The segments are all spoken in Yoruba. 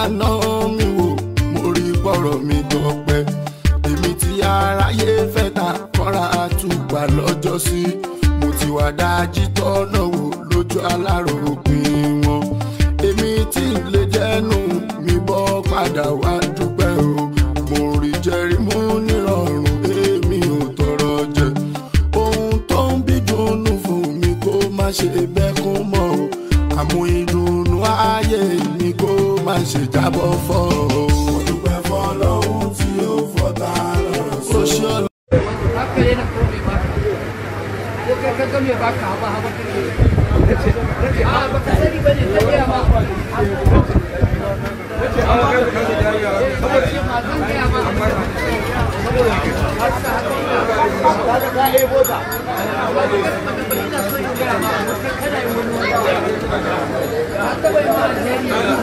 àná mi wò mo rí pọ̀rọ̀ mi tọpẹ́ èmi tí aráyé fẹ́ ta kọ́ra àtùpà lọ́jọ́ sí mo ti wà dájí tọ́nà wò lójú aláròpin wọn èmi tí lè jẹ́nu mi bọ́ padà wá dúpẹ́ o mo rí jẹ́rí mú nírọ̀rùn èmi ò tọrọ jẹ ohun tó ń bí dùnnú fún mi kó má ṣe bẹ́kún mọ́ o àmú ìdùnnú ayé mi kó má ṣe jábọ́ fọ́ o. mo dúpẹ́ fọ́lọ́hun tí ó fọ́ta lọ́rọ̀ sí.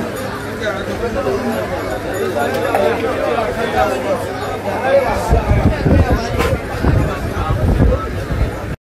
Thank you.